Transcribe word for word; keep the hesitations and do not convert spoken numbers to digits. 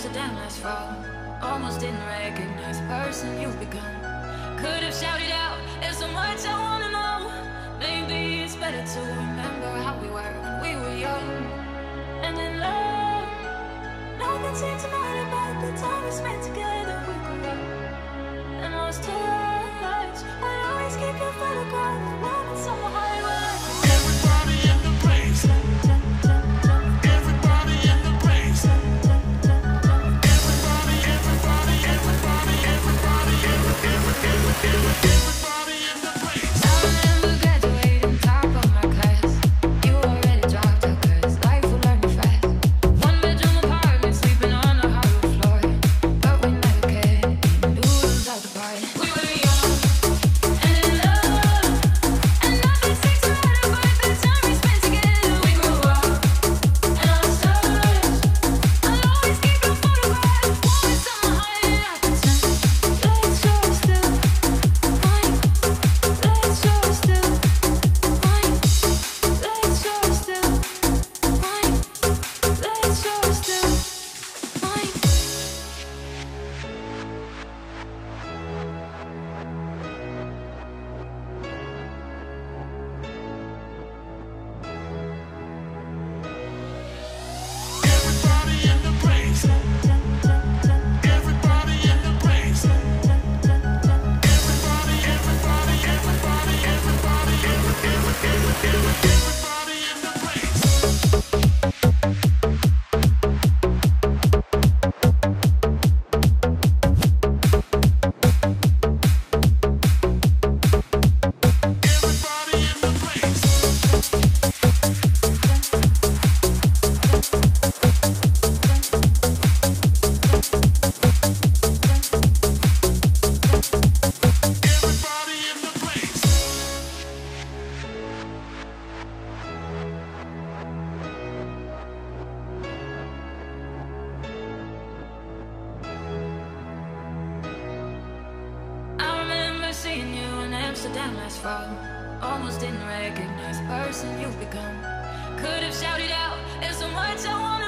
Amsterdam last fall. Almost didn't recognize the person you've become. Could have shouted out, there's so much I wanna know. Maybe it's better to remember how we were when we were young and in love. Nothing seems to matter about the time we spent together. We grew up and lost touch. I'd always keep your photograph warm in summer highway. Everybody in the place. Everybody in the place. Everybody, everybody, everybody, everybody, everybody, everybody in the place. I remember graduating top of my class. You already dropped out 'cause life will learn you fast. One bedroom apartment, sleeping on the hardwood floor. But we never cared, knew it was out the party. We were young and in love, and nothing seems to matter but the time we spent together. We grew up and lost touch. I'll always keep your photograph warm in summer high. I pretend let's show still mine. Let's show still mine. Let's show still mine. Let's show still mine. Everybody in the place. Everybody in the place. Everybody, everybody, everybody, everybody, everybody, everybody in the place. Everybody in the place. Everybody in the place. I remember seeing you in Amsterdam last fall. Almost didn't recognize the person you've become. Could have shouted out, there's so much I want